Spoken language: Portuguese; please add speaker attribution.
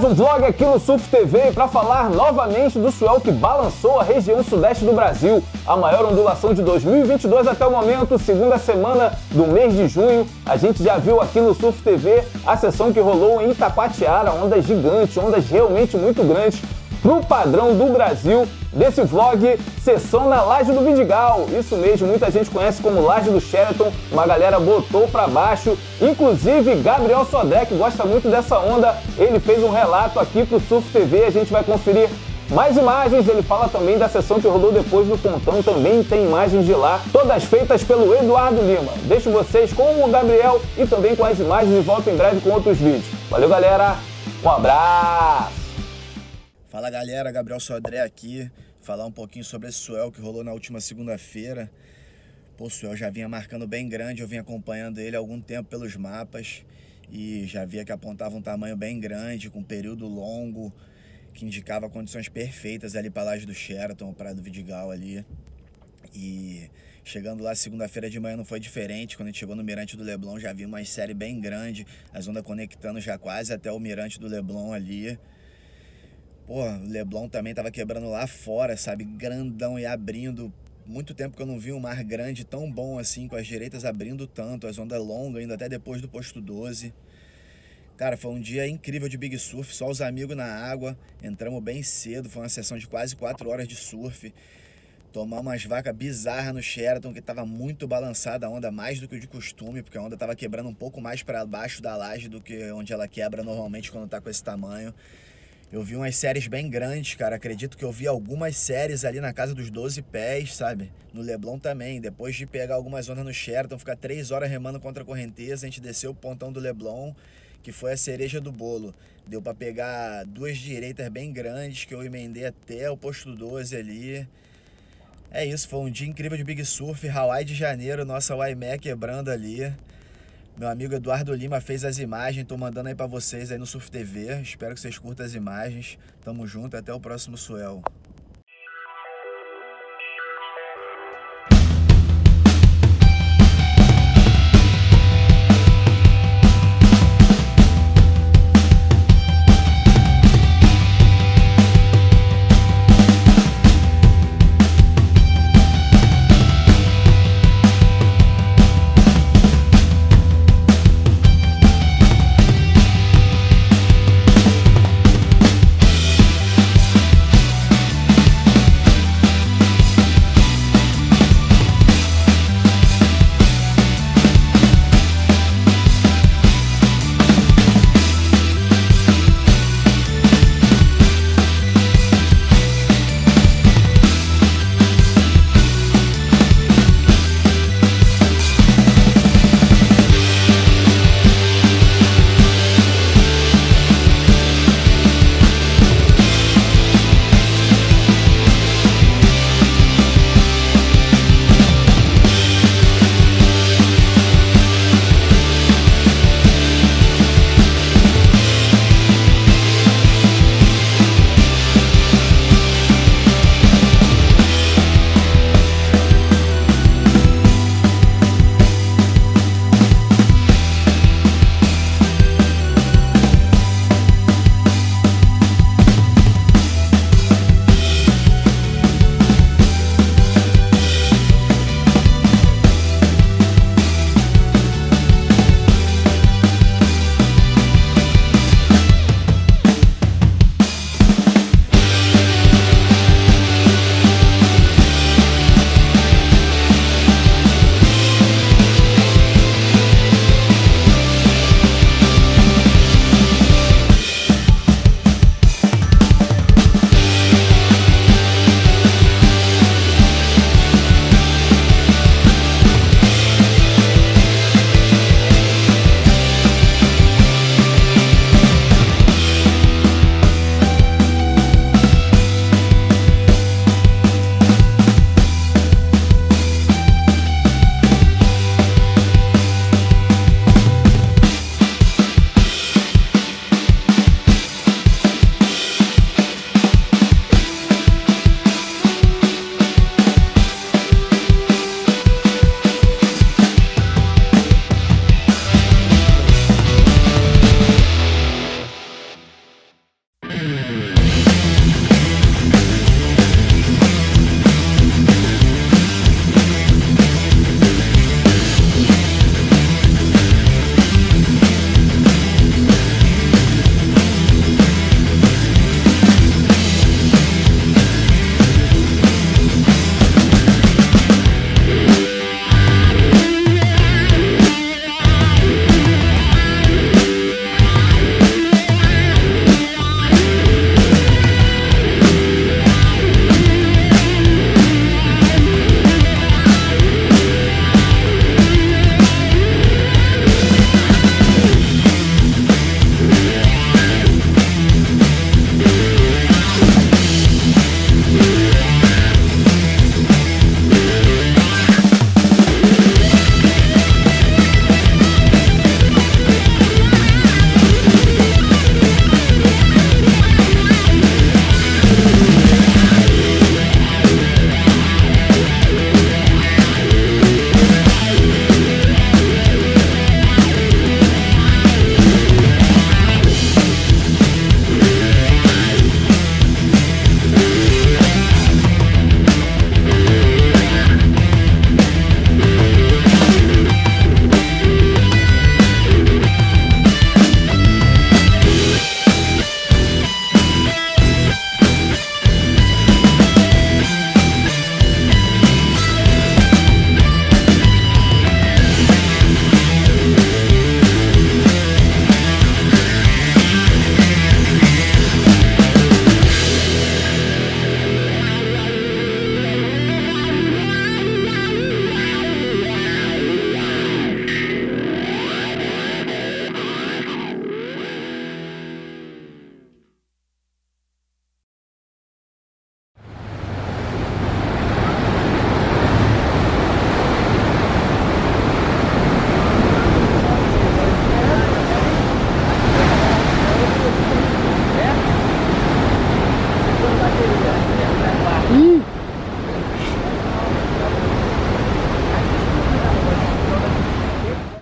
Speaker 1: mais um vlog aqui no Surf TV para falar novamente do swell que balançou a região sudeste do Brasil. A maior ondulação de 2022 até o momento, segunda semana do mês de junho. A gente já viu aqui no Surf TV a sessão que rolou em Itacoatiara, ondas gigantes, ondas realmente muito grandes. Pro padrão do Brasil, desse vlog, sessão na Laje do Vidigal. Isso mesmo, muita gente conhece como Laje do Sheraton, uma galera botou pra baixo. Inclusive, Gabriel Sodré, que gosta muito dessa onda, ele fez um relato aqui pro Surf TV, a gente vai conferir mais imagens. Ele fala também da sessão que rolou depois do Pontão, também tem imagens de lá, todas feitas pelo Eduardo Lima. Deixo vocês com o Gabriel e também com as imagens e volto em breve com outros vídeos. Valeu, galera, um abraço!
Speaker 2: Fala galera, Gabriel Sodré aqui, falar um pouquinho sobre esse swell que rolou na última segunda-feira. Pô, o swell já vinha marcando bem grande, eu vinha acompanhando ele há algum tempo pelos mapas e já via que apontava um tamanho bem grande, com um período longo, que indicava condições perfeitas ali para a Laje do Sheraton, Praia do Vidigal ali. E chegando lá segunda-feira de manhã não foi diferente, quando a gente chegou no Mirante do Leblon já vi uma série bem grande, as ondas conectando já quase até o Mirante do Leblon ali. Pô, o Leblon também tava quebrando lá fora, sabe, grandão e abrindo. Muito tempo que eu não vi um mar grande tão bom assim, com as direitas abrindo tanto, as ondas longas, indo até depois do posto 12. Cara, foi um dia incrível de Big Surf, só os amigos na água, entramos bem cedo, foi uma sessão de quase 4 horas de surf. Tomamos umas vacas bizarras no Sheraton, que tava muito balançada a onda, mais do que o de costume, porque a onda tava quebrando um pouco mais para baixo da laje do que onde ela quebra normalmente quando tá com esse tamanho. Eu vi umas séries bem grandes, cara, acredito que eu vi algumas séries ali na casa dos 12 pés, sabe? No Leblon também, depois de pegar algumas ondas no Sheraton, ficar 3 horas remando contra a correnteza, a gente desceu o pontão do Leblon, que foi a cereja do bolo. Deu pra pegar 2 direitas bem grandes, que eu emendei até o posto 12 ali. É isso, foi um dia incrível de Big Surf, Hawaii de Janeiro, nossa Waimea quebrando ali. Meu amigo Eduardo Lima fez as imagens, tô mandando aí pra vocês aí no Surf TV. Espero que vocês curtam as imagens. Tamo junto, até o próximo swell.